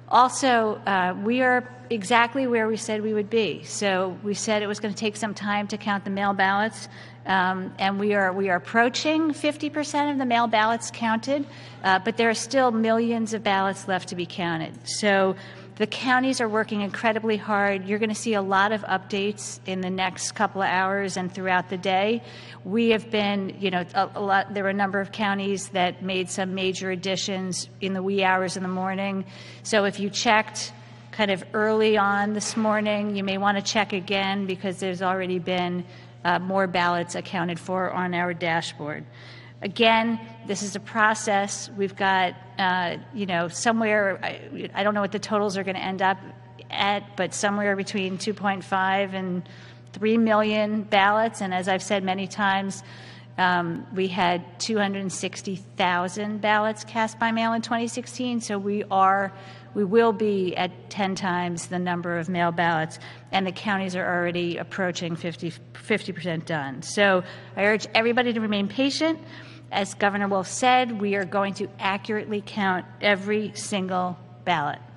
Also, we are exactly where we said we would be. So we said it was going to take some time to count the mail ballots, and we are approaching 50% of the mail ballots counted, but there are still millions of ballots left to be counted. So the counties are working incredibly hard. You're going to see a lot of updates in the next couple of hours and throughout the day. We have been, there were a number of counties that made some major additions in the wee hours in the morning. So if you checked kind of early on this morning, you may want to check again because there's already been more ballots accounted for on our dashboard. Again, this is a process. We've got, somewhere, I don't know what the totals are going to end up at, but somewhere between 2.5 and 3 million ballots. And as I've said many times, we had 260,000 ballots cast by mail in 2016. So we will be at 10 times the number of mail ballots, and the counties are already approaching 50% done. So I urge everybody to remain patient. As Governor Wolf said, we are going to accurately count every single ballot.